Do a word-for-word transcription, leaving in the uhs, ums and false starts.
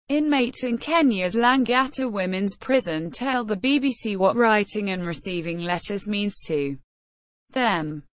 Inmates in Kenya's Lang'ata women's prison tell the B B C what writing and receiving letters means to them.